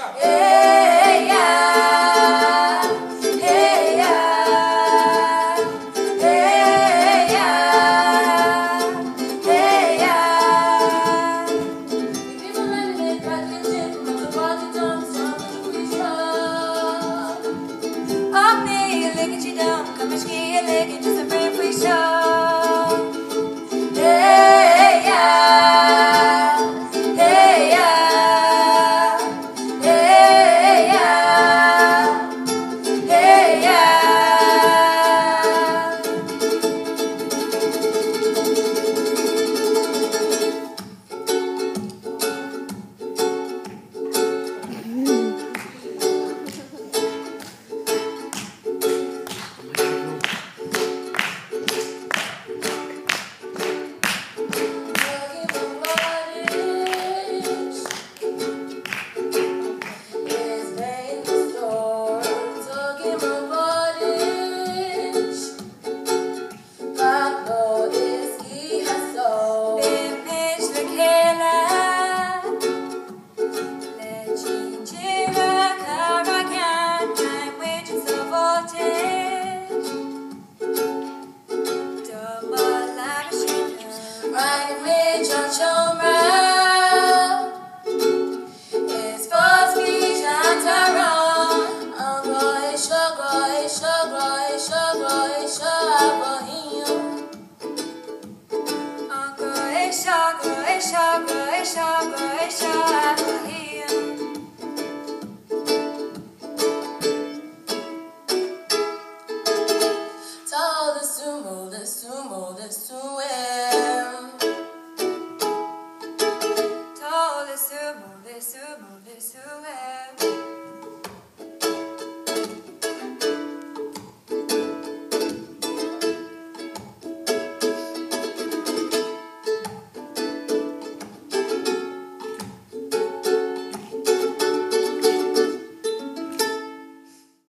Hey yeah, hey yeah, hey yeah, hey yeah. Vivo nelle mie tracce, ma trovate tanto sangue qui sta. Up me, you're licking you down, come and ski, you're licking just a brand free show. Hey yeah, hey yeah, hey yeah, hey yeah. The sumo, the sumo, the sumo.